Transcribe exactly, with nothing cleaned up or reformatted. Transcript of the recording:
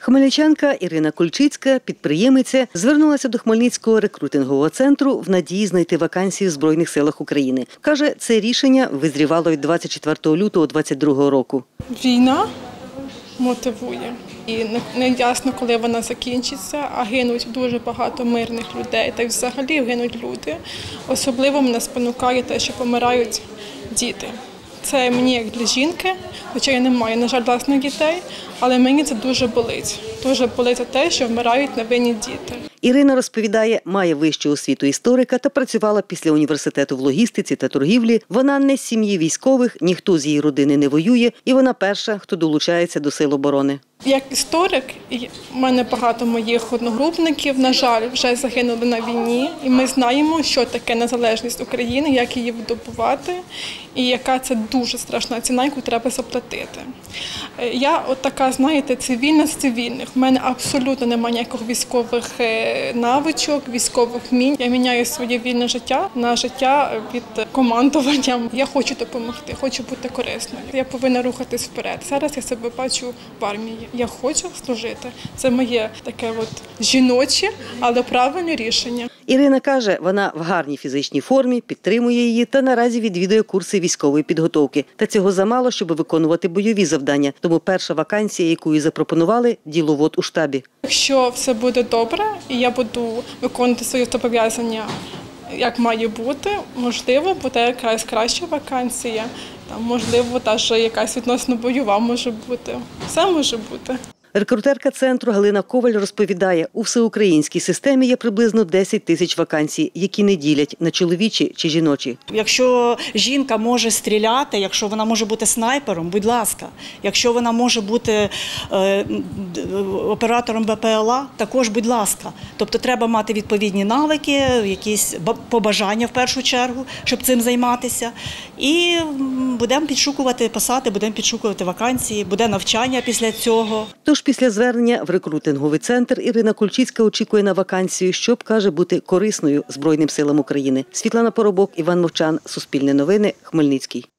Хмельничанка Ірина Кульчицька, підприємиця, звернулася до Хмельницького рекрутингового центру в надії знайти вакансії в Збройних силах України. Каже, це рішення визрівало від двадцять четвертого лютого двадцять другого року. Війна мотивує. І не ясно, коли вона закінчиться, а гинуть дуже багато мирних людей, та й взагалі гинуть люди. Особливо мене спонукає те, що помирають діти. Це мені, як для жінки, хоча я не маю, на жаль, власних дітей, але мені це дуже болить. Дуже болить те, що вмирають невинні діти. Ірина розповідає, має вищу освіту історика та працювала після університету в логістиці та торгівлі. Вона не з сім'ї військових, ніхто з її родини не воює, і вона перша, хто долучається до сил оборони. Як історик, в мене багато моїх одногрупників, на жаль, вже загинули на війні. І ми знаємо, що таке незалежність України, як її видобувати, і яка це дуже страшна ціна, яку треба заплатити. Я от така, знаєте, цивільна з цивільних. В мене абсолютно немає ніяких військових навичок, військових вмінь. Я міняю своє вільне життя на життя під командуванням. Я хочу допомогти, хочу бути корисною. Я повинна рухатись вперед. Зараз я себе бачу в армії. Я хочу служити. Це моє таке от жіноче, але правильне рішення. Ірина каже, вона в гарній фізичній формі, підтримує її та наразі відвідує курси військової підготовки. Та цього замало, щоб виконувати бойові завдання. Тому перша вакансія, яку їй запропонували – діловод у штабі. Якщо все буде добре і я буду виконувати свої зобов'язання, як має бути, можливо, буде якась краща вакансія, там, можливо, навіть якась відносно бойова може бути. Все може бути. Рекрутерка центру Галина Коваль розповідає, у всеукраїнській системі є приблизно десять тисяч вакансій, які не ділять на чоловічі чи жіночі. Якщо жінка може стріляти, якщо вона може бути снайпером, будь ласка. Якщо вона може бути е, оператором Б П Л А, також будь ласка. Тобто треба мати відповідні навики, якісь побажання в першу чергу, щоб цим займатися. І будемо підшукувати посади, будемо підшукувати вакансії, буде навчання після цього. Тож після звернення в рекрутинговий центр Ірина Кульчицька очікує на вакансію, щоб, каже, бути корисною Збройним силам України. Світлана Поробок, Іван Мовчан, Суспільне новини, Хмельницький.